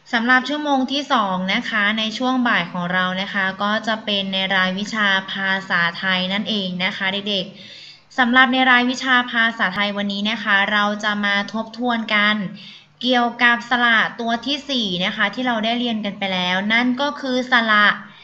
สำหรับชั่วโมงที่2นะคะในช่วงบ่ายของเรานะคะก็จะเป็นในรายวิชาภาษาไทยนั่นเองนะคะเด็กๆสำหรับในรายวิชาภาษาไทยวันนี้นะคะเราจะมาทบทวนกันเกี่ยวกับสระตัวที่4นะคะที่เราได้เรียนกันไปแล้วนั่นก็คือสระ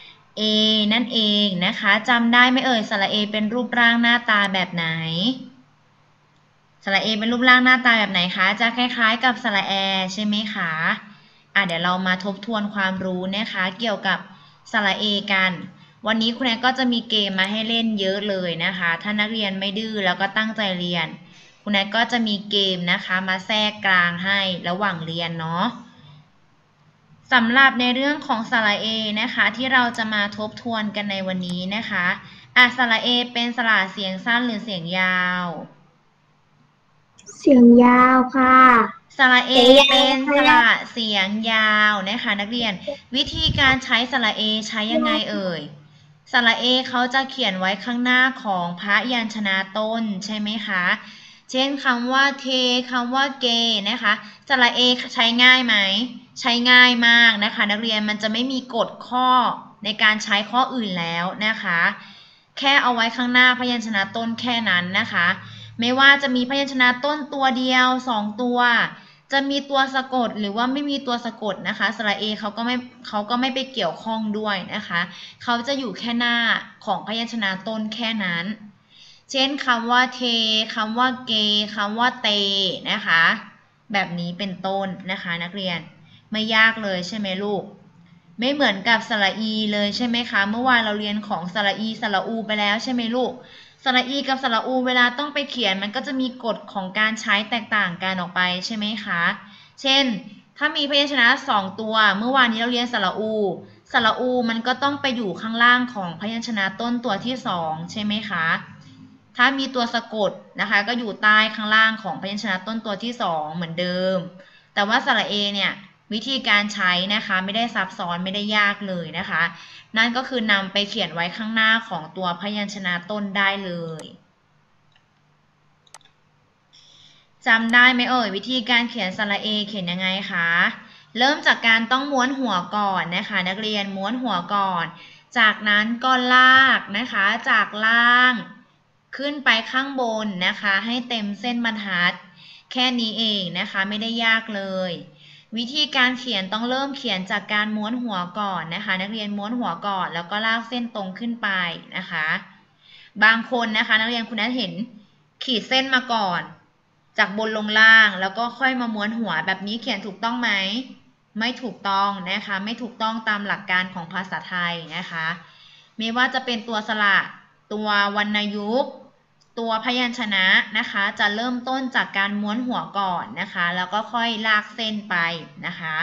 A นั่นเองนะคะจำได้ไหมเอ่ยสระ A เป็นรูปร่างหน้าตาแบบไหนสระ A เป็นรูปร่างหน้าตาแบบไหนคะจะคล้ายๆกับสระแอใช่ไหมคะเดี๋ยวเรามาทบทวนความรู้นะคะเกี่ยวกับสระ A กันวันนี้คุณแอนก็จะมีเกมมาให้เล่นเยอะเลยนะคะถ้านักเรียนไม่ดื้อแล้วก็ตั้งใจเรียนคุณแอนก็จะมีเกมนะคะมาแทรกกลางให้ระหว่างเรียนเนาะสำหรับในเรื่องของสระ A นะคะที่เราจะมาทบทวนกันในวันนี้นะคะสระ A เป็นสระเสียงสั้นหรือเสียงยาวเสียงยาวค่ะสระ A เสียงยาวเป็นสค่ะระเสียงยาวนะคะนักเรียนวิธีการใช้สระ A ใช้ยังไงเอ่ยสระ A เขาจะเขียนไว้ข้างหน้าของพยัญชนะต้นใช่ไหมคะเช่นคำว่าเทคำว่าเกนะคะสระ A ใช้ง่ายไหมใช้ง่ายมากนะคะนักเรียนมันจะไม่มีกฎข้อในการใช้ข้ออื่นแล้วนะคะแค่เอาไว้ข้างหน้าพยัญชนะต้นแค่นั้นนะคะไม่ว่าจะมีพยัญชนะต้นตัวเดียว2ตัวจะมีตัวสะกดหรือว่าไม่มีตัวสะกดนะคะสระเอเขาก็ไม่ไปเกี่ยวข้องด้วยนะคะเขาจะอยู่แค่หน้าของพยัญชนะต้นแค่นั้นเช่นคำว่าเทคำว่าเกคำว่าเตนะคะแบบนี้เป็นต้นนะคะนักเรียนไม่ยากเลยใช่ไหมลูกไม่เหมือนกับสระอีเลยใช่ไหมคะเมื่อวานเราเรียนของสระอีสระอูไปแล้วใช่ไหมลูก สระอีกับสระอูเวลาต้องไปเขียนมันก็จะมีกฎของการใช้แตกต่างกันออกไปใช่ไหมคะเช่นถ้ามีพยัญชนะ2ตัวเมื่อวานนี้เราเรียนสระอูสระอูมันก็ต้องไปอยู่ข้างล่างของพยัญชนะต้นตัวที่2ใช่ไหมคะถ้ามีตัวสะกดนะคะก็อยู่ใต้ข้างล่างของพยัญชนะต้นตัวที่2เหมือนเดิมแต่ว่าสระเอเนี่ยวิธีการใช้นะคะไม่ได้ซับซ้อนไม่ได้ยากเลยนะคะนั่นก็คือนำไปเขียนไว้ข้างหน้าของตัวพยัญชนะต้นได้เลยจำได้ไหมเอ่ยวิธีการเขียนสระเอเขียนยังไงคะเริ่มจากการต้องม้วนหัวก่อนนะคะนักเรียนม้วนหัวก่อนจากนั้นก็ลากนะคะจากล่างขึ้นไปข้างบนนะคะให้เต็มเส้นบรรทัดแค่นี้เองนะคะไม่ได้ยากเลยวิธีการเขียนต้องเริ่มเขียนจากการม้วนหัวก่อนนะคะนักเรียนม้วนหัวก่อนแล้วก็ลากเส้นตรงขึ้นไปนะคะบางคนนะคะนักเรียนคุณนัทเห็นขีดเส้นมาก่อนจากบนลงล่างแล้วก็ค่อยมาม้วนหัวแบบนี้เขียนถูกต้องไหมไม่ถูกต้องนะคะไม่ถูกต้องตามหลักการของภาษาไทยนะคะไม่ว่าจะเป็นตัวสระตัววรรณยุกต์ตัวพยัญชนะนะคะจะเริ่มต้นจากการม้วนหัวก่อนนะคะแล้วก็ค่อยลากเส้นไปนะคะ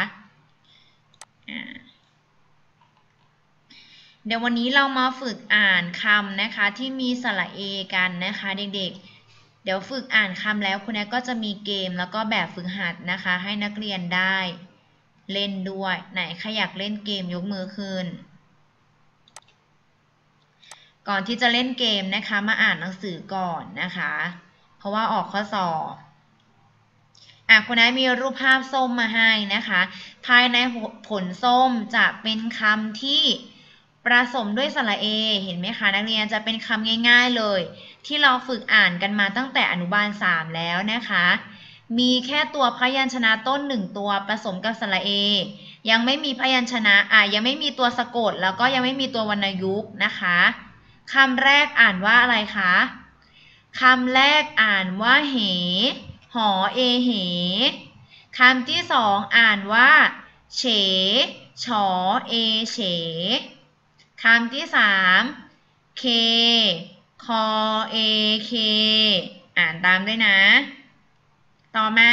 เดี๋ยววันนี้เรามาฝึกอ่านคำนะคะที่มีสระเอกันนะคะเด็กๆเดี๋ยวฝึกอ่านคำแล้วคุณแม่ก็จะมีเกมแล้วก็แบบฝึกหัดนะคะให้นักเรียนได้เล่นด้วยไหนใครอยากเล่นเกมยกมือขึ้นก่อนที่จะเล่นเกมนะคะมาอ่านหนังสือก่อนนะคะเพราะว่าออกข้อสอบคุณนายมีรูปภาพส้มมาให้นะคะภายในผลส้มจะเป็นคำที่ผสมด้วยสระเอเห็นไหมคะนักเรียนจะเป็นคำง่ายๆเลยที่เราฝึกอ่านกันมาตั้งแต่อนุบาล3แล้วนะคะมีแค่ตัวพยัญชนะต้น1ตัวผสมกับสระเอยังไม่มีพยัญชนะยังไม่มีตัวสะกดแล้วก็ยังไม่มีตัววรรณยุกต์นะคะคำแรกอ่านว่าอะไรคะคำแรกอ่านว่าเหหอเอเหคำที่2อ่านว่าเฉฉอเอเฉคำที่3เคคอเอเคอ่านตามด้วยนะต่อมา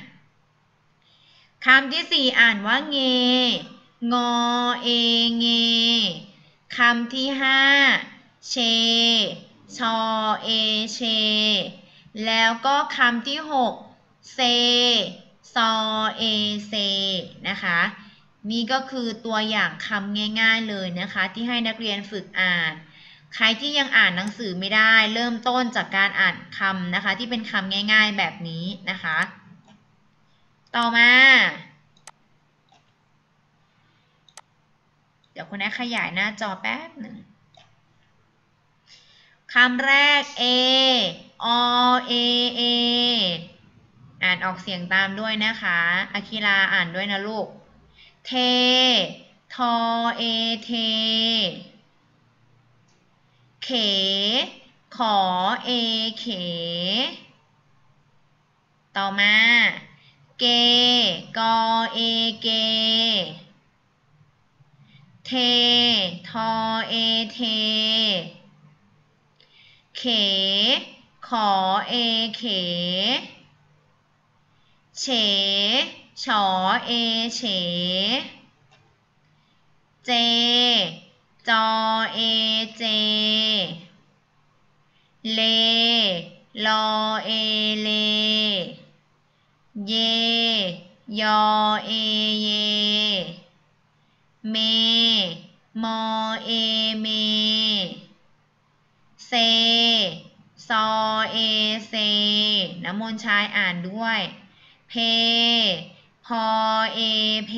คำที่4อ่านว่าเงงอเอเงคำที่5เชชอเอเชแล้วก็คำที่6เซซอเอเซนะคะนี่ก็คือตัวอย่างคำง่ายๆเลยนะคะที่ให้นักเรียนฝึกอ่านใครที่ยังอ่านหนังสือไม่ได้เริ่มต้นจากการอ่านคำนะคะที่เป็นคำง่ายๆแบบนี้นะคะต่อมาเดี๋ยวคุณแม่ขยายหน้าจอแป๊บหนึ่งคำแรก A O A A อ่านออกเสียงตามด้วยนะคะอาคิราอ่านด้วยนะลูกเททอเอเทเขขอเอเขต่อมาเกกอเอเกเททอเอเทเขขอเอเขเฉฉอเอเฉเจจอเอเจเลลอเอเลเยยอเอเยเมมอเอเมเซซอเอเซน้ำมนต์ชายอ่านด้วยเพพอเอเพ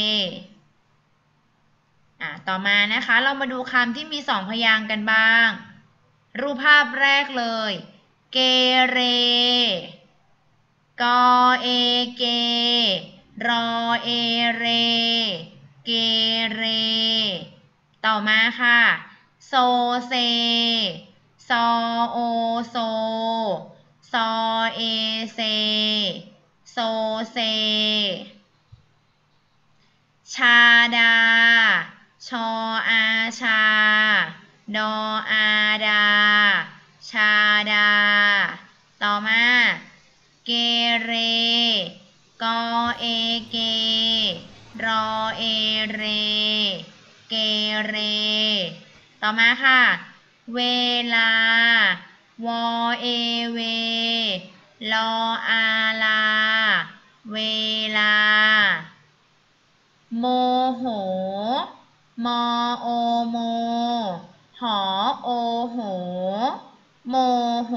ต่อมานะคะเรามาดูคำที่มีสองพยางค์กันบ้างรูปภาพแรกเลยเกเรกอเอเกรอเอเรเกเรต่อมาค่ะโซเซซอโอโซซอเอเซโซเซชาดาชออาชาดออาดาชาดาต่อมาเกเรกอเอเกรอเอเรเกเรต่อมาค่ะเวลาวอเอเวลออาลาเวลาโมโหมอโอโมหอโอโหโมโห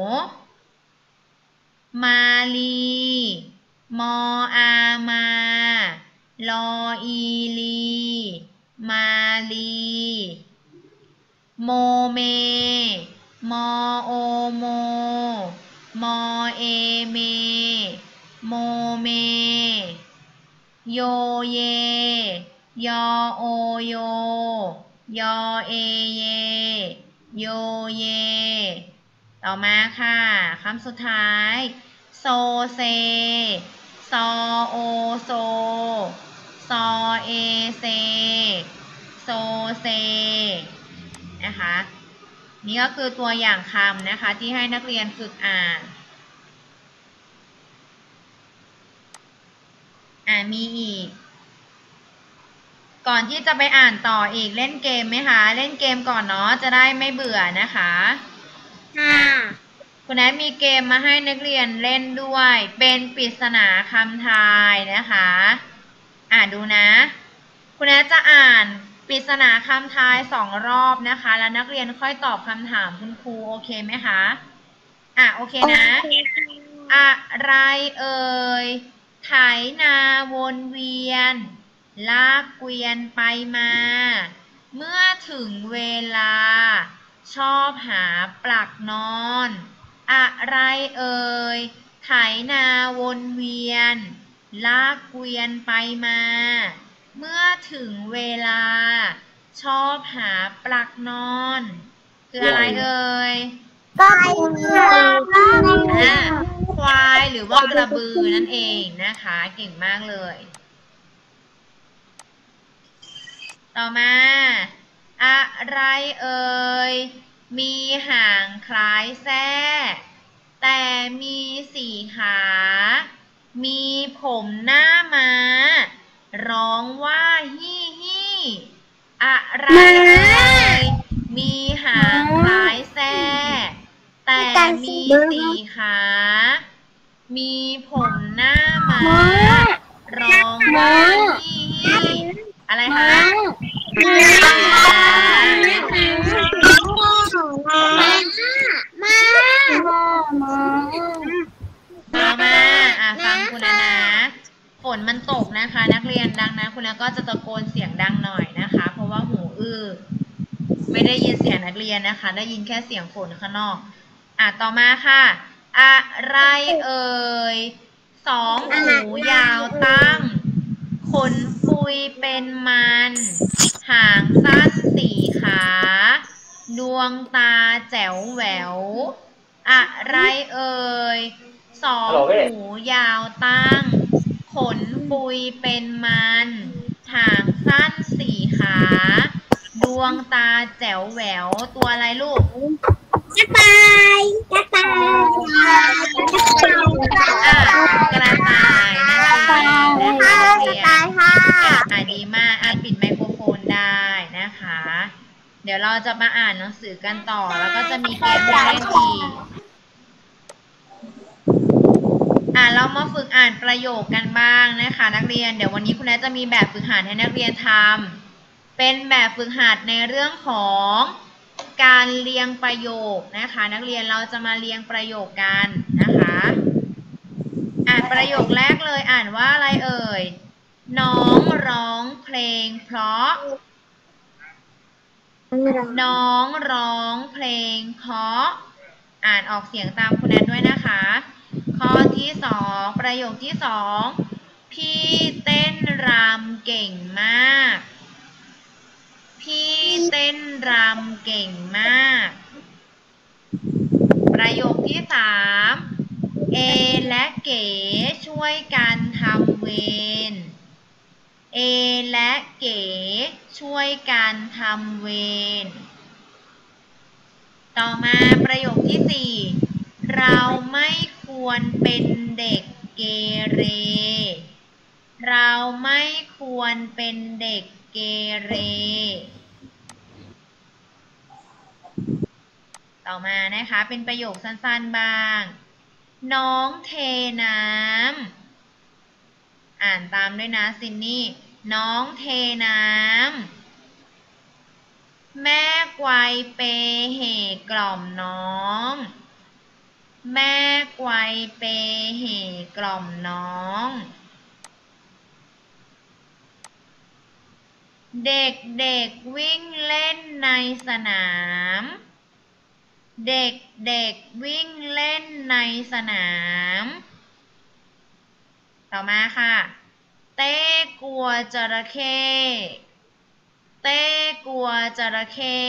มาลีมออามาลออีลีมาลีโมเมมอโอโมมอเอเมโมเมโยเยยอโอโยยอเอเยโยเยต่อมาค่ะคำสุดท้ายโซเซซอโอโซซอเอเซโซเซนะคะนี่ก็คือตัวอย่างคำนะคะที่ให้นักเรียนฝึกอ่านมีอีกก่อนที่จะไปอ่านต่ออีกเล่นเกมไหมคะเล่นเกมก่อนเนาะจะได้ไม่เบื่อนะคะคุณแอดมีเกมมาให้นักเรียนเล่นด้วยเป็นปริศนาคำทายนะคะดูนะคุณแอดจะอ่านปริศนาคำทาย2 รอบนะคะแล้วนักเรียนค่อยตอบคำถามคุณครูโอเคไหมคะโอเคนะอะไรเอ่ยไถนาวนเวียนลากเกวียนไปมาเมื่อถึงเวลาชอบหาปลักนอนอะไรเอ่ยไถนาวนเวียนลากเกวียนไปมาเมื่อถึงเวลาชอบหาปลักนอนคืออะไรเอ่ยก็คือควายหรือว่ากระบือนั่นเองนะคะเก่งมากเลยต่อมาอะไรเอ่ยมีหางคล้ายแส้แต่มี4 ขามีผมหน้าม้าร้องว่าฮี่ฮี่อะไรเอ่ยมีหางคล้ายแส้แต่มี4 ขามีผมหน้าม้าร้องว่าฮี่ฮี่อะไรคะฟังคุณนะฝนมันตกนะคะนักเรียนดังนะคุณก็จะตะโกนเสียงดังหน่อยนะคะเพราะว่าไม่ได้ยินเสียงนักเรียนนะคะได้ยินแค่เสียงฝนข้างนอกต่อมาค่ะอะไรเอ่ยสองหูยาวตั้งขนปุยเป็นมันหางสั้นสี่ขาดวงตาแจ๋วแหววอะไรเอ่ยสองหูยาวตั้งขนปุยเป็นมันหางสั้นสี่ขาดวงตาแจ๋วแหววตัวอะไรลูกกระต่ายกระต่ายกระต่ายนั่นเองนะคะนักเรียนดีมากปิดไมโครโฟนได้นะคะ เดี๋ยวเราจะมาอ่านหนังสือกันต่อแล้วก็จะมีเกมให้เล่นอีกเรามาฝึกอ่านประโยคกันบ้างนะคะนักเรียนเดี๋ยววันนี้คุณแม่จะมีแบบฝึกหัดให้นักเรียนทำเป็นแบบฝึกหัดในเรื่องของการเรียงประโยคนะคะนักเรียนเราจะมาเรียงประโยคกันนะคะประโยคแรกเลยอ่านว่าอะไรเอ่ยน้องร้องเพลงเพราะน้องร้องเพลงเพราะอ่านออกเสียงตามคุณแอนด้วยนะคะข้อที่สองประโยคที่สองพี่เต้นรำเก่งมากพี่เต้นรำเก่งมากประโยคที่สามเอและเก๋ช่วยกันทำเวรเอและเก๋ช่วยกันทำเวรต่อมาประโยคที่สี่เราไม่ควรเป็นเด็กเกเรเราไม่ควรเป็นเด็กเกเรต่อมานะคะเป็นประโยคสั้นๆบ้างน้องเทน้ำอ่านตามด้วยนะซินนี่น้องเทน้ำแม่ไกวเปเหกล่อมน้องแม่ไกวเปเหกล่อมน้องเด็กๆวิ่งเล่นในสนามเด็กๆวิ่งเล่นในสนามต่อมาค่ะเต้กลัวจระเข้เต้กลัวจระเข้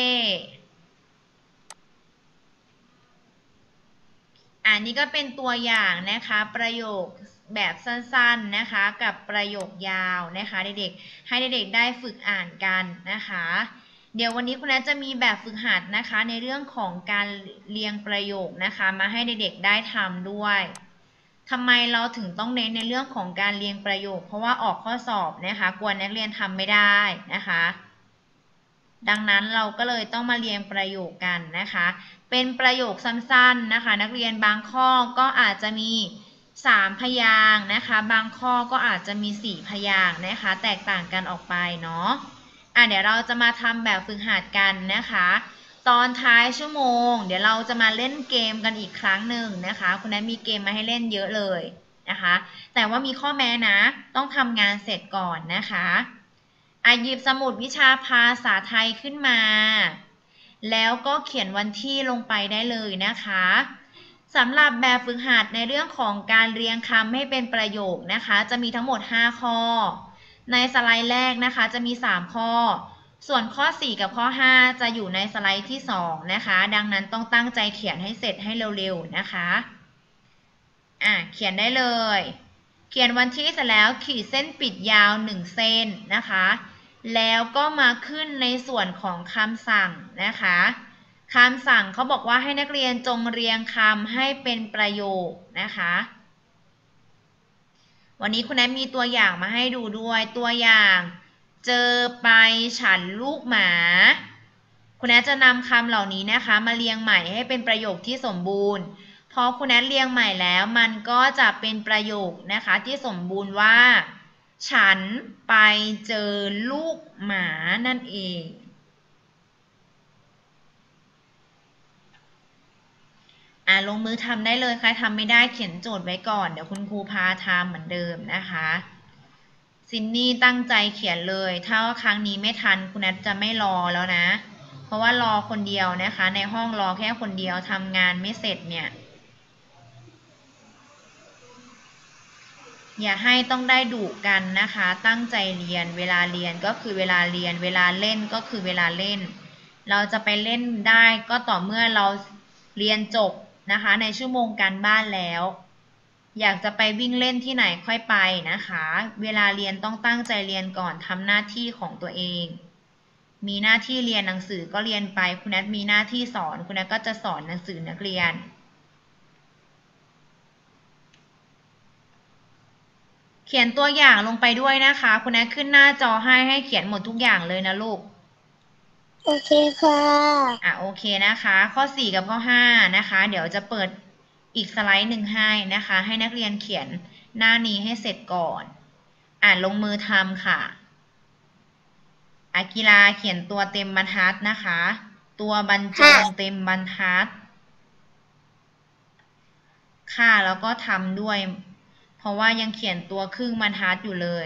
อันนี้ก็เป็นตัวอย่างนะคะประโยคแบบสั้นๆนะคะกับประโยคยาวนะคะเด็กๆให้เด็กๆได้ฝึกอ่านกันนะคะเดี๋ยววันนี้คุณนัทจะมีแบบฝึกหัดนะคะในเรื่องของการเรียงประโยคนะคะมาให้เด็กๆได้ทำด้วยทำไมเราถึงต้องเน้นในเรื่องของการเรียงประโยคเพราะว่าออกข้อสอบนะคะกลัวนักเรียนทำไม่ได้นะคะดังนั้นเราก็เลยต้องมาเรียงประโยคกันนะคะเป็นประโยคสั้นๆนะคะนักเรียนบางข้อก็อาจจะมี3พยางค์นะคะบางข้อก็อาจจะมี4พยางค์นะคะแตกต่างกันออกไปเนาะเดี๋ยวเราจะมาทำแบบฝึกหัดกันนะคะตอนท้ายชั่วโมงเดี๋ยวเราจะมาเล่นเกมกันอีกครั้งหนึ่งนะคะคุณนัทมีเกมมาให้เล่นเยอะเลยนะคะแต่ว่ามีข้อแม้นะต้องทำงานเสร็จก่อนนะคะหยิบสมุดวิชาภาษาไทยขึ้นมาแล้วก็เขียนวันที่ลงไปได้เลยนะคะสำหรับแบบฝึกหัดในเรื่องของการเรียงคำให้เป็นประโยคนะคะจะมีทั้งหมด5ข้อในสไลด์แรกนะคะจะมี3ข้อส่วนข้อ4กับข้อ5จะอยู่ในสไลด์ที่2นะคะดังนั้นต้องตั้งใจเขียนให้เสร็จให้เร็วๆนะคะเขียนได้เลยเขียนวันที่เสร็จแล้วขีดเส้นปิดยาว1เส้นนะคะแล้วก็มาขึ้นในส่วนของคำสั่งนะคะคำสั่งเขาบอกว่าให้นักเรียนจงเรียงคำให้เป็นประโยคนะคะวันนี้คุณแอมมีตัวอย่างมาให้ดูด้วยตัวอย่างเจอไปฉันลูกหมาคุณแอมจะนำคำเหล่านี้นะคะมาเรียงใหม่ให้เป็นประโยคที่สมบูรณ์พอคุณแอมเรียงใหม่แล้วมันก็จะเป็นประโยคนะคะที่สมบูรณ์ว่าฉันไปเจอลูกหมานั่นเองลงมือทำได้เลยใครทำไม่ได้เขียนโจทย์ไว้ก่อนเดี๋ยวคุณครูพาทำเหมือนเดิมนะคะซินนี่ตั้งใจเขียนเลย ถ้าครั้งนี้ไม่ทันคุณนัทจะไม่รอแล้วนะ เพราะว่ารอคนเดียวนะคะ ในห้องรอแค่คนเดียวทำงานไม่เสร็จเนี่ย อย่าให้ต้องได้ดุกันนะคะ ตั้งใจเรียน เวลาเรียนก็คือเวลาเรียน เวลาเล่นก็คือเวลาเล่น เราจะไปเล่นได้ก็ต่อเมื่อเราเรียนจบนะคะ ในชั่วโมงการบ้านแล้ว อยากจะไปวิ่งเล่นที่ไหนค่อยไปนะคะ เวลาเรียนต้องตั้งใจเรียนก่อนทำหน้าที่ของตัวเอง มีหน้าที่เรียนหนังสือก็เรียนไป คุณนัทมีหน้าที่สอน คุณนัทก็จะสอนหนังสือนักเรียน เขียนตัวอย่างลงไปด้วยนะคะ คุณแอดขึ้นหน้าจอให้เขียนหมดทุกอย่างเลยนะลูกโอเคค่ะโอเคนะคะ ข้อ4กับข้อ5นะคะ เดี๋ยวจะเปิดอีกสไลด์หนึ่งให้นะคะ ให้นักเรียนเขียนหน้านี้ให้เสร็จก่อน ลงมือทำค่ะกีฬาเขียนตัวเต็มบรรทัดนะคะ ตัวบรรจงเต็มบรรทัด ค่ะแล้วก็ทำด้วย เพราะว่ายังเขียนตัวครึ่งบรรทัดอยู่เลย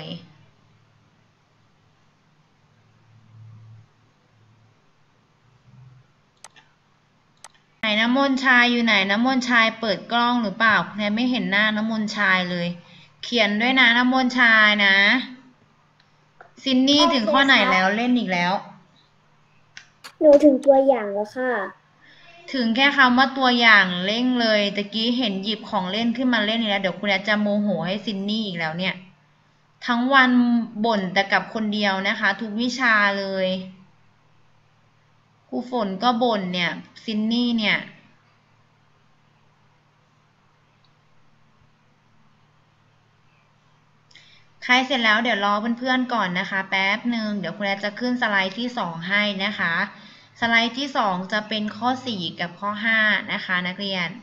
ไหนน้ำมนต์ชายอยู่ไหนน้ำมนต์ชายเปิดกล้องหรือเปล่าแนนไม่เห็นหน้าน้ำมนต์ชายเลย เขียนด้วยนะน้ำมนต์ชายนะซินนี่ถึงข้อไหนแล้วเล่นอีกแล้วหนูถึงตัวอย่างแล้วค่ะถึงแค่คำว่าตัวอย่างเล่งเลยตะกี้เห็นหยิบของเล่นขึ้นมาเล่นอีกแล้วเดี๋ยวคุณแอจะโมโหให้ซินนี่อีกแล้วเนี่ย ทั้งวันบ่นแต่กับคนเดียวนะคะ ทุกวิชาเลยครูฝนก็บ่นเนี่ยซินนี่เนี่ยใครเสร็จแล้วเดี๋ยวรอเพื่อนๆก่อนนะคะแป๊บหนึ่งเดี๋ยวคุณแอจะขึ้นสไลด์ที่2ให้นะคะสไลด์ที่2จะเป็นข้อ4กับข้อ5นะคะนักเรียน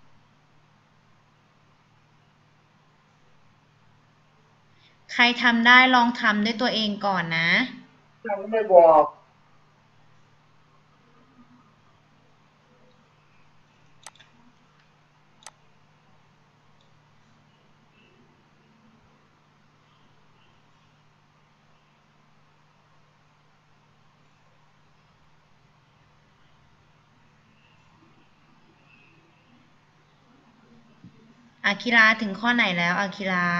ใครทำได้ลองทำด้วยตัวเองก่อนนะยังไม่บอกอาคิราถึงข้อไหนแล้วอาคิรา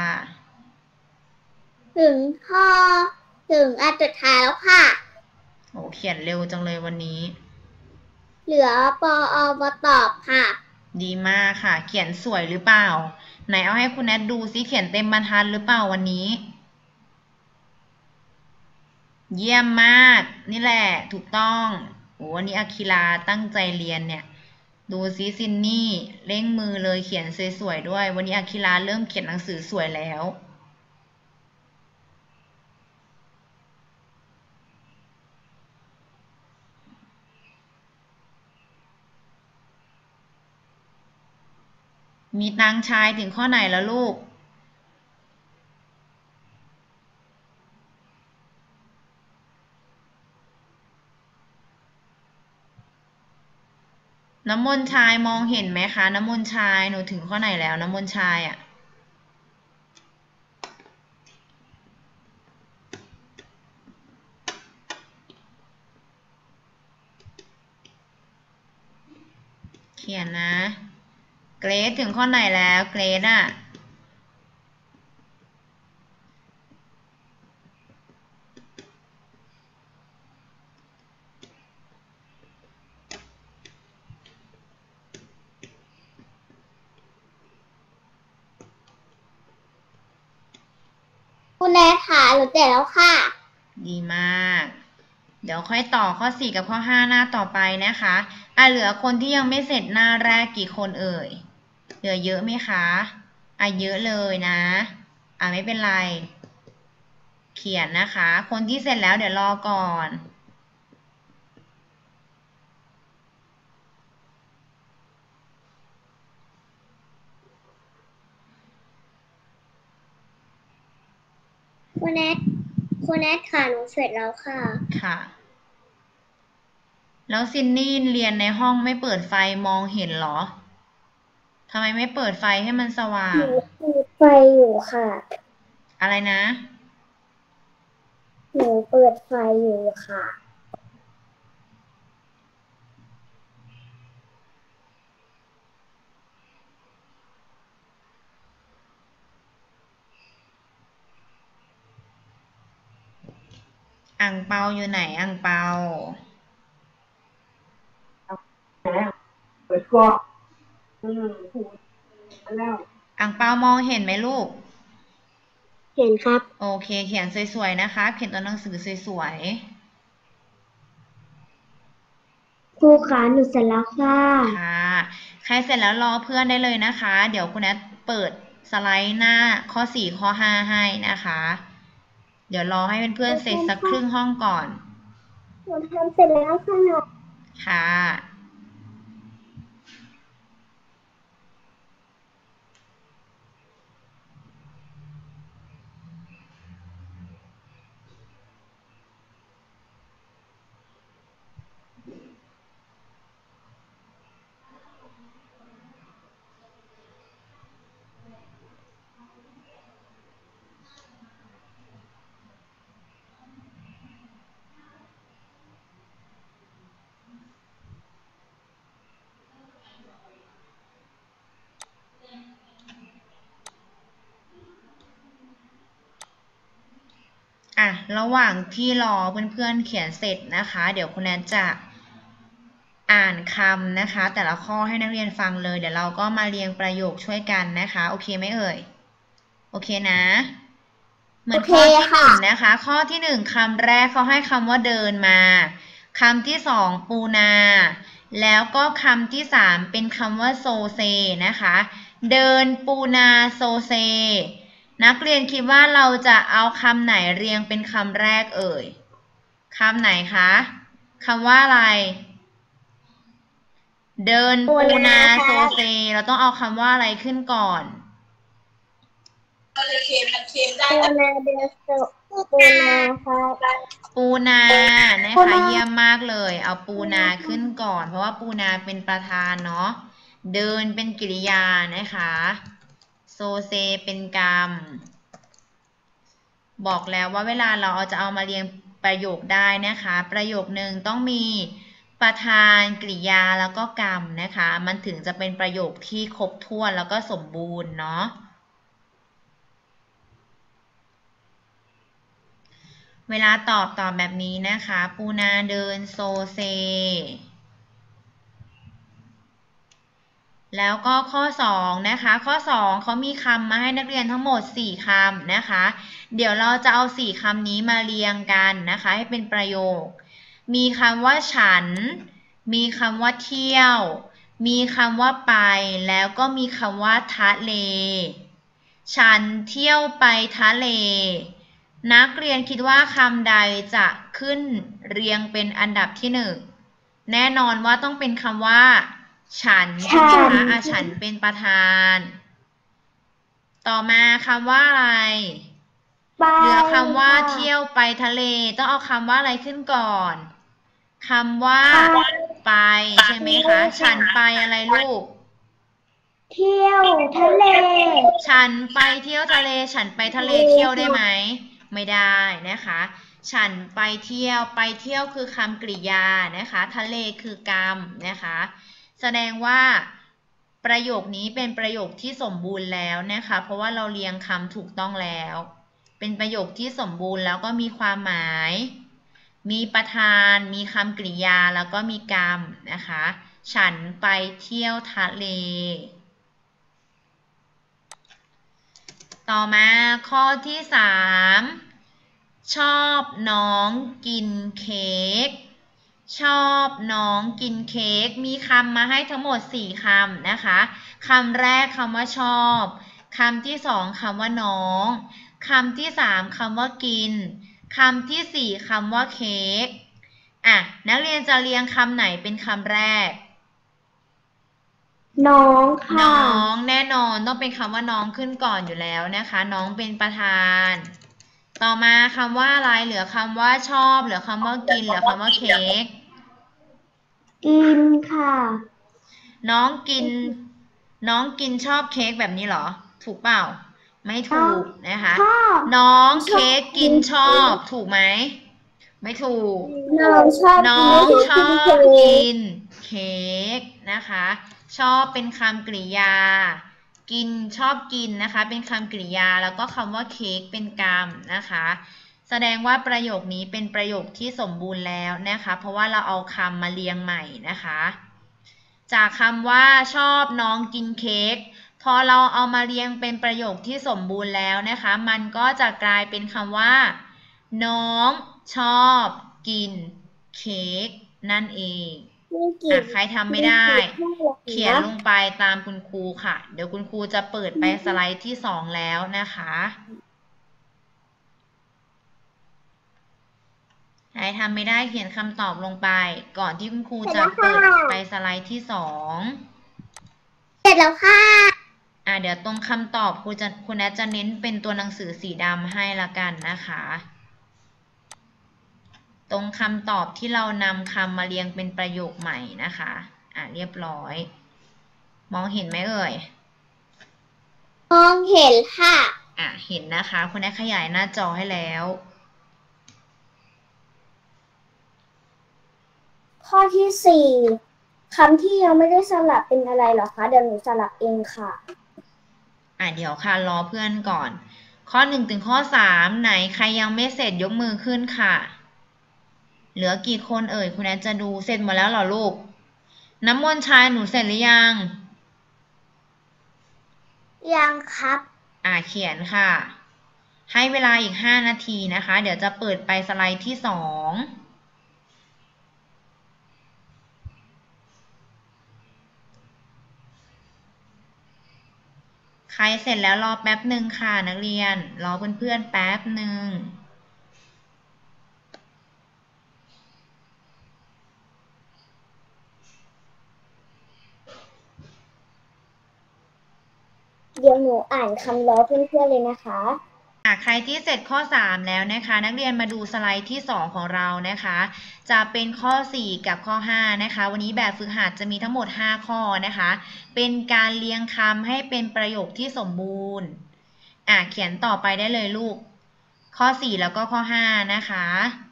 ถึงข้อถึงอันสุดท้ายแล้วค่ะโอ้เขียนเร็วจังเลยวันนี้เหลือปอมาตอบค่ะดีมากค่ะ เขียนสวยหรือเปล่า ไหนเอาให้คุณแนทดูซิเขียนเต็มบรรทัดหรือเปล่าวันนี้ เยี่ยมมาก นี่แหละถูกต้องโอ้วันนี้อาคิราตั้งใจเรียนเนี่ย ดูซิซินนี่เร่งมือเลยเขียนสวยๆด้วย วันนี้อาคิราเริ่มเขียนหนังสือสวยแล้ว มีตังชายถึงข้อไหนแล้วลูก น้ำมนต์ชายมองเห็นไหมคะ น้ำมนต์ชายหนูถึงข้อไหนแล้วน้ำมนต์ชายเขียนนะ เกรดถึงข้อไหนแล้วเกรดคุณแนทค่ะหนูเสร็จแล้วค่ะดีมาก เดี๋ยวค่อยต่อข้อ4กับข้อ5หน้าต่อไปนะคะเหลือคนที่ยังไม่เสร็จหน้าแรกกี่คนเอ่ย เหลือเยอะไหมคะเยอะเลยนะไม่เป็นไร เขียนนะคะ คนที่เสร็จแล้วเดี๋ยวรอก่อนคุณแนทค่ะหนูเสร็จแล้วค่ะค่ะ แล้วซินนี่เรียนในห้องไม่เปิดไฟมองเห็นเหรอ ทำไมไม่เปิดไฟให้มันสว่างหนูปิดไฟอยู่ค่ะอะไรนะหนูเปิดไฟอยู่ค่ะอั่งเปาอยู่ไหนอั่งเปาเปิดกล้องถูกแล้วอั่งเปามองเห็นไหมลูกเห็นครับโอเค เขียนสวยๆนะคะเขียนตัวหนังสือสวยๆครูขาหนูเสร็จแล้วค่ะค่ะ ใครเสร็จแล้วรอเพื่อนได้เลยนะคะ เดี๋ยวคุณแอทเปิดสไลด์หน้าข้อ 4 ข้อ 5 ให้นะคะ เดี๋ยวรอให้เพื่อนๆเสร็จสักครึ่งห้องก่อนหนูทำเสร็จแล้วค่ะค่ะ ระหว่างที่รอเพื่อนๆเขียนเสร็จนะคะ เดี๋ยวคุณแนนจะอ่านคำนะคะ แต่ละข้อให้นักเรียนฟังเลย เดี๋ยวเราก็มาเรียงประโยคช่วยกันนะคะ โอเคไหมเอ่ย โอเคนะ เหมือนข้อที่หนึ่งนะคะ ข้อที่หนึ่งคำแรกเขาให้คำว่าเดินมาคำที่สองปูนา แล้วก็คำที่สามเป็นคำว่าโซเซนะคะ เดินปูนาโซเซ นักเรียนคิดว่าเราจะเอาคำไหนเรียงเป็นคำแรกเอ่ยคำไหนคะคำว่าอะไร เดินปูนาโซเซ เราต้องเอาคำว่าอะไรขึ้นก่อนปูนาเดโซปูนาค่ะปูนานะคะเยี่ยมมากเลย เอาปูนาขึ้นก่อน เพราะว่าปูนาเป็นประธานเนาะ เดินเป็นกริยานะคะ โซเซเป็นกรรม บอกแล้วว่าเวลาเราจะเอามาเรียงประโยคได้นะคะ ประโยคหนึ่งต้องมีประธานกริยาแล้วก็กรรมนะคะ มันถึงจะเป็นประโยคที่ครบถ้วนแล้วก็สมบูรณ์เนาะ เวลาตอบแบบนี้นะคะ ปูนาเดินโซเซ แล้วก็ข้อ2นะคะ ข้อ2เขามีคำมาให้นักเรียนทั้งหมด4คำนะคะ เดี๋ยวเราจะเอา4คำนี้มาเรียงกันนะคะให้เป็นประโยค มีคำว่าฉัน มีคำว่าเที่ยว มีคำว่าไป แล้วก็มีคำว่าทะเล ฉันเที่ยวไปทะเล นักเรียนคิดว่าคำใดจะขึ้นเรียงเป็นอันดับที่1แน่นอนว่าต้องเป็นคำว่าฉันใช่ไหมคะฉันเป็นประธาน ต่อมาคำว่าอะไรเหลือคำว่าเที่ยวไปทะเลต้องเอาคำว่าอะไรขึ้นก่อนคำว่าไปใช่ไหมคะฉันไปอะไรลูกเที่ยวทะเลฉันไปเที่ยวทะเลฉันไปทะเลเที่ยวได้ไหมไม่ได้นะคะฉันไปเที่ยวคือคำกริยานะคะทะเลคือกรรมนะคะแสดงว่าประโยคนี้เป็นประโยคที่สมบูรณ์แล้วนะคะเพราะว่าเราเรียงคำถูกต้องแล้วเป็นประโยคที่สมบูรณ์แล้วก็มีความหมายมีประธานมีคำกริยาแล้วก็มีกรรมนะคะฉันไปเที่ยวทะเลต่อมาข้อที่3ชอบน้องกินเค้กชอบน้องกินเค้กมีคำมาให้ทั้งหมด4คำนะคะคำแรกคำว่าชอบคำที่2คำว่าน้องคำที่3คำว่ากินคำที่4คำว่าเค้กนักเรียนจะเรียงคำไหนเป็นคำแรกน้องค่ะน้องแน่นอนต้องเป็นคำว่าน้องขึ้นก่อนอยู่แล้วนะคะน้องเป็นประธานต่อมาคำว่าอะไรเหลือคำว่าชอบเหลือคำว่ากินเหลือคำว่าเค้กกินค่ะน้องกินชอบเค้กแบบนี้เหรอถูกเปล่าไม่ถูกนะคะชอบน้องชอบเค้กกินชอบถูกไหมไม่ถูกน้องชอบน้กิอน งเค้กชกินอบเค้กกินเค้กนะคะ ชอบเป็นคำกริยา กินชอบกินนะคะ เป็นคำกริยาแล้วก็คำว่าเค้กเป็นกรรมนะคะ แสดงว่าประโยคนี้เป็นประโยคที่สมบูรณ์แล้วนะคะ เพราะว่าเราเอาคำมาเรียงใหม่นะคะ จากคำว่าชอบน้องกินเค้กพอเราเอามาเรียงเป็นประโยคที่สมบูรณ์แล้วนะคะ มันก็จะกลายเป็นคำว่า น้องชอบกินเค้กนั่นเองใครทำไม่ได้ เขียนลงไปตามคุณครูค่ะ เดี๋ยวคุณครูจะเปิดไปสไลด์ที่2แล้วนะคะใครทำไม่ได้เขียนคำตอบลงไป ก่อนที่คุณครูจะเปิดไปสไลด์ที่2 เสร็จแล้วค่ะเดี๋ยวตรงคำตอบคุณแอดจะเน้นเป็นตัวหนังสือสีดำให้ละกันนะคะ ตรงคำตอบที่เรานำคำมาเรียงเป็นประโยคใหม่นะคะเรียบร้อย มองเห็นไหมเอ่ยมองเห็นค่ะเห็นนะคะคุณแอดขยายหน้าจอให้แล้วข้อที่4คำที่ยังไม่ได้สลับเป็นอะไรหรอคะเดี๋ยวหนูสลับเองค่ะเดี๋ยวค่ะรอเพื่อนก่อน ข้อ1ถึงข้อ3ไหนใครยังไม่เสร็จยกมือขึ้นค่ะเหลือกี่คนเอ่ยคุณแอนจะดูเสร็จหมดแล้วเหรอลูกน้ำมนต์ชายหนูเสร็จหรือยังยังครับเขียนค่ะให้เวลาอีก5นาทีนะคะเดี๋ยวจะเปิดไปสไลด์ที่2ใครเสร็จแล้วรอแป๊บหนึ่งค่ะนักเรียนรอเพื่อนๆแป๊บหนึ่งเดี๋ยวหนูอ่านคำล้อเพื่อนๆเลยนะคะใครที่เสร็จข้อ3แล้วนะคะนักเรียนมาดูสไลด์ที่2ของเรานะคะจะเป็นข้อ4กับข้อ5นะคะวันนี้แบบฝึกหัดจะมีทั้งหมด5ข้อนะคะเป็นการเรียงคำให้เป็นประโยคที่สมบูรณ์เขียนต่อไปได้เลยลูกข้อ4แล้วก็ข้อ5นะคะ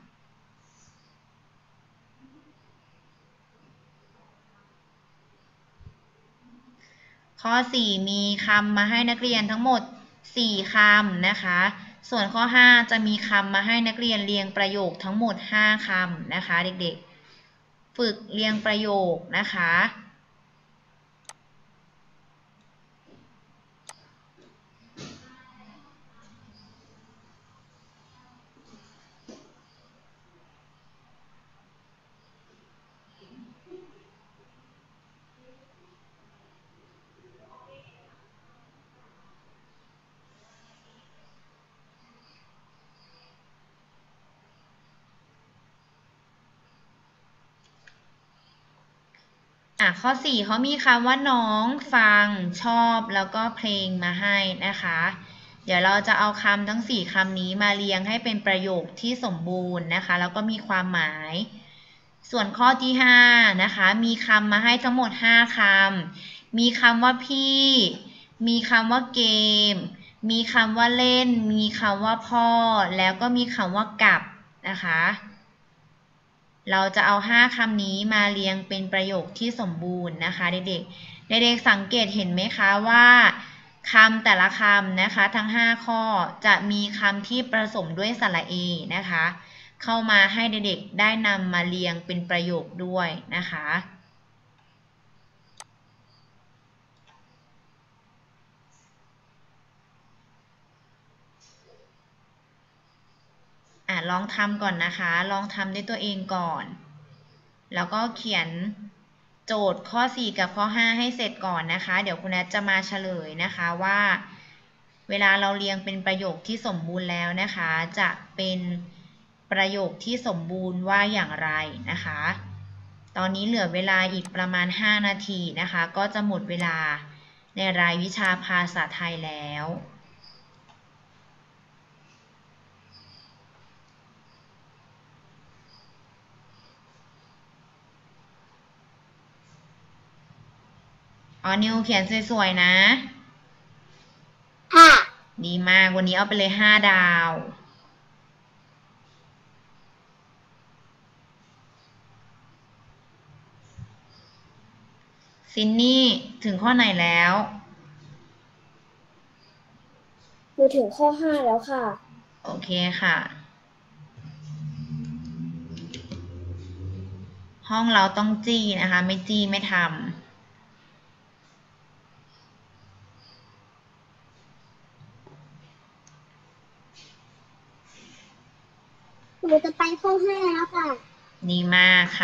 ข้อ4มีคำมาให้นักเรียนทั้งหมด4คำนะคะส่วนข้อ5จะมีคำมาให้นักเรียนเรียงประโยคทั้งหมด5คำนะคะเด็กๆฝึกเรียงประโยคนะคะข้อ4เขามีคำว่าน้องฟังชอบแล้วก็เพลงมาให้นะคะเดี๋ยวเราจะเอาคำทั้ง4คำนี้มาเรียงให้เป็นประโยคที่สมบูรณ์นะคะแล้วก็มีความหมายส่วนข้อที่5นะคะมีคำมาให้ทั้งหมด5คำมีคำว่าพี่มีคำว่าเกมมีคำว่าเล่นมีคำว่าพ่อแล้วก็มีคำว่ากับนะคะเราจะเอา5คำนี้มาเรียงเป็นประโยคที่สมบูรณ์นะคะเด็กๆเด็กๆสังเกตเห็นไหมคะว่าคำแต่ละคำนะคะทั้ง5ข้อจะมีคำที่ผสมด้วยสระเอนะคะเข้ามาให้เด็กๆได้นำมาเรียงเป็นประโยคด้วยนะคะลองทำก่อนนะคะลองทำด้วยตัวเองก่อนแล้วก็เขียนโจทย์ข้อ4กับข้อ5ให้เสร็จก่อนนะคะเดี๋ยวคุณแอดจะมาเฉลยนะคะว่าเวลาเราเรียงเป็นประโยคที่สมบูรณ์แล้วนะคะจะเป็นประโยคที่สมบูรณ์ว่าอย่างไรนะคะตอนนี้เหลือเวลาอีกประมาณ5นาทีนะคะก็จะหมดเวลาในรายวิชาภาษาไทยแล้วนิวเขียนสวยๆนะค่ะดีมากวันนี้เอาไปเลย5 ดาว ซินนี่ถึงข้อไหนแล้วหนูถึงข้อ 5แล้วค่ะโอเคค่ะ ห้องเราต้องจี้นะคะ ไม่จี้ไม่ทำหนูจะไปข้อ 5แล้วค่ะดีมากค่ะ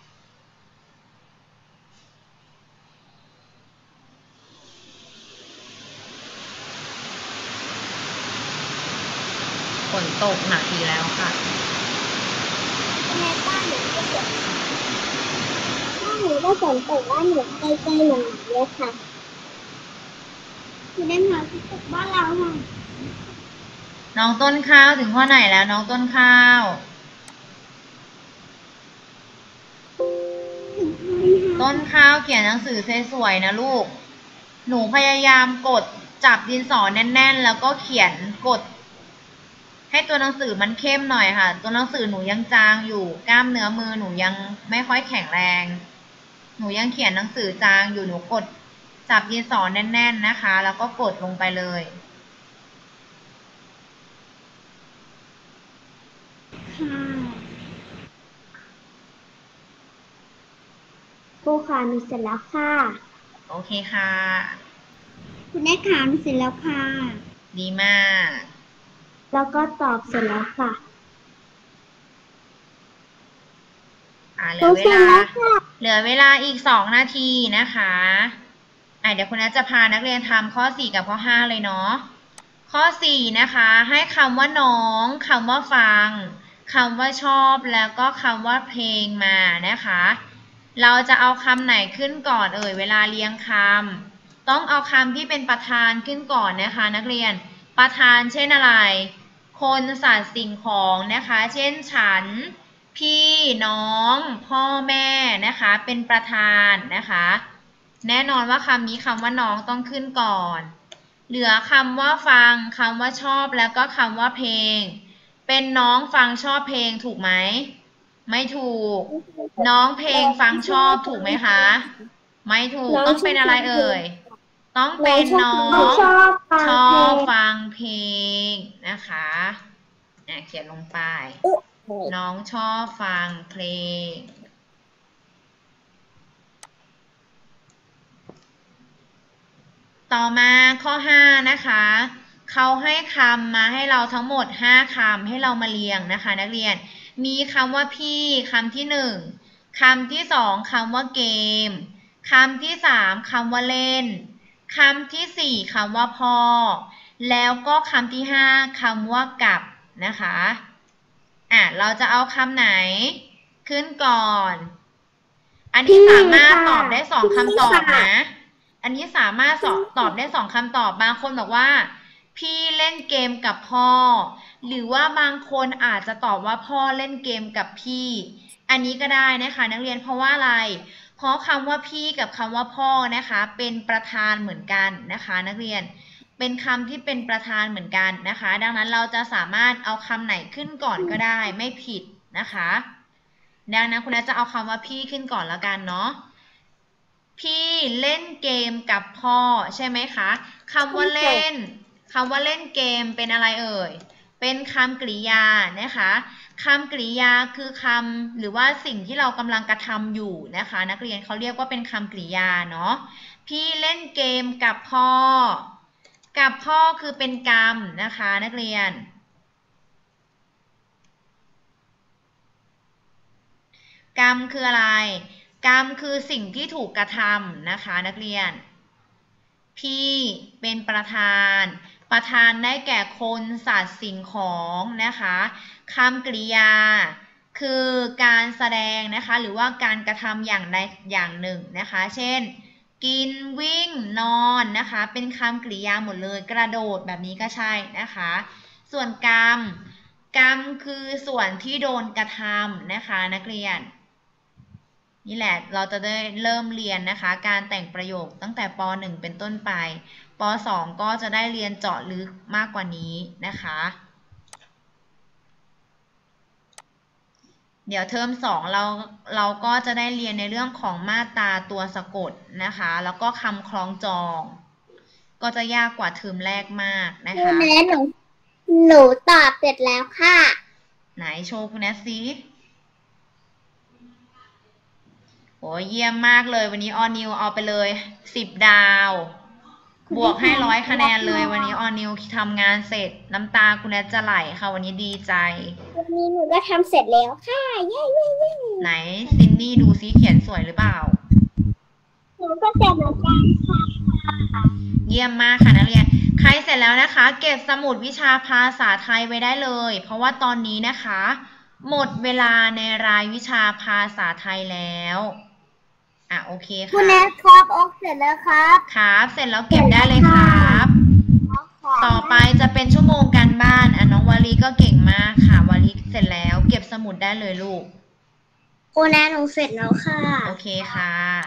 ฝนตกหนักอีกแล้วค่ะแม่บ้านหนูก็ฝนบ้านหนูก็ฝนตกบ้านหนูใกล้ๆหนูเลยค่ะหนูได้มาที่ตกบ้านเราค่ะน้องต้นข้าวถึงข้อไหนแล้วน้องต้นข้าว ต้นข้าวเขียนหนังสือสวยๆนะลูก หนูพยายามกดจับดินสอแน่นๆ แล้วก็เขียนกด ให้ตัวหนังสือมันเข้มหน่อยค่ะ ตัวหนังสือหนูยังจางอยู่ กล้ามเนื้อมือหนูยังไม่ค่อยแข็งแรง หนูยังเขียนหนังสือจางอยู่หนูกดจับดินสอแน่นๆนะคะ แล้วก็กดลงไปเลยครูค่ะหนูเสร็จแล้วค่ะโอเคค่ะคุณแม่ค่ะหนูเสร็จแล้วค่ะดีมากแล้วก็ตอบเสร็จแล้วค่ะเหลือเวลาอีก2 นาทีนะคะเดี๋ยวคุณนัทจะพานักเรียนทำข้อ4กับข้อ5เลยเนาะข้อ4นะคะให้คำว่าน้องคำว่าฟังคำว่าชอบแล้วก็คำว่าเพลงมานะคะเราจะเอาคำไหนขึ้นก่อนเวลาเรียงคำต้องเอาคำที่เป็นประธานขึ้นก่อนนะคะนักเรียนประธานเช่นอะไรคนสัตว์สิ่งของนะคะเช่นฉันพี่น้องพ่อแม่นะคะเป็นประธานนะคะแน่นอนว่าคำนี้คำว่าน้องต้องขึ้นก่อนเหลือคำว่าฟังคำว่าชอบแล้วก็คำว่าเพลงเป็นน้องฟังชอบเพลงถูกไหมไม่ถูกน้องเพลงฟังชอบถูกไหมคะไม่ถูกต้องเป็นอะไรต้องเป็นน้องชอบฟังเพลงนะคะเขียนลงไปน้องชอบฟังเพลงต่อมาข้อ5นะคะเขาให้คำมาให้เราทั้งหมด5คำให้เรามาเรียงนะคะนักเรียนมีคำว่าพี่คำที่1คำที่2คำว่าเกมคำที่3คำว่าเล่นคำที่4คำว่าพ่อแล้วก็คำที่5คำว่ากับนะคะเราจะเอาคำไหนขึ้นก่อนอันนี้สามารถตอบได้2คำตอบนะอันนี้สามารถตอบได้2คำตอบบางคนบอกว่าพี่เล่นเกมกับพ่อหรือว่าบางคนอาจจะตอบว่าพ่อเล่นเกมกับพี่อันนี้ก็ได้นะคะนักเรียนเพราะว่าอะไรเพราะคำว่าพี่กับคำว่าพ่อนะคะเป็นประธานเหมือนกันนะคะนักเรียนเป็นคำที่เป็นประธานเหมือนกันนะคะดังนั้นเราจะสามารถเอาคำไหนขึ้นก่อนก็ได้ไม่ผิดนะคะดังนั้นคุณนัทจะเอาคำว่าพี่ขึ้นก่อนแล้วกันเนาะพี่เล่นเกมกับพ่อใช่ไหมคะคำว่าเล่นเกมเป็นอะไรเป็นคำกริยานะคะคำกริยาคือคำหรือว่าสิ่งที่เรากำลังกระทำอยู่นะคะนักเรียนเขาเรียกว่าเป็นคำกริยาเนาะพี่เล่นเกมกับพ่อคือเป็นกรรมนะคะนักเรียนกรรมคืออะไรกรรมคือสิ่งที่ถูกกระทำนะคะนักเรียนพี่เป็นประธานได้แก่คนสัตว์สิ่งของนะคะคำกริยาคือการแสดงนะคะหรือว่าการกระทำอย่างใดอย่างหนึ่งนะคะเช่นกินวิ่งนอนนะคะเป็นคำกริยาหมดเลยกระโดดแบบนี้ก็ใช่นะคะส่วนกรรมคือส่วนที่โดนกระทำนะคะนักเรียนนี่แหละเราจะได้เริ่มเรียนนะคะ การแต่งประโยคตั้งแต่ป .1 เป็นต้นไปป .2 ก็จะได้เรียนเจาะลึกมากกว่านี้นะคะ เดี๋ยวเทอม2เราก็จะได้เรียนในเรื่องของมาตราตัวสะกดนะคะ แล้วก็คำคล้องจอง ก็จะยากกว่าเทอมแรกมากนะครูคะแนทหนูตอบเสร็จแล้วค่ะไหนโชว์คุณแนทซิโอ้เยี่ยมมากเลยวันนี้ออนิวเอาไปเลย10 ดาว บวกให้100 คะแนนเลยวันนี้ออนิวทำงานเสร็จน้ำตาคุณแนทจะไหลค่ะวันนี้ดีใจวันนี้หนูก็ทำเสร็จแล้วค่ะ เย้เย้เย้ไหนซินนี่ดูซิเขียนสวยหรือเปล่าหนูก็เสร็จเหมือนกันค่ะเยี่ยมมากค่ะนักเรียน ใครเสร็จแล้วนะคะ เก็บสมุดวิชาภาษาไทยไว้ได้เลย เพราะว่าตอนนี้นะคะ หมดเวลาในรายวิชาภาษาไทยแล้วโอเคคุณค่ะแนทครับออกเสร็จแล้วครับครับ เสร็จแล้วเก็บได้เลยครับ ต่อไปจะเป็นชั่วโมงการบ้านน้องวาลีก็เก่งมากค่ะวาลีเสร็จแล้ว เก็บสมุดได้เลยลูกคุณแนทหนูเสร็จแล้วค่ะโอเคค่ะ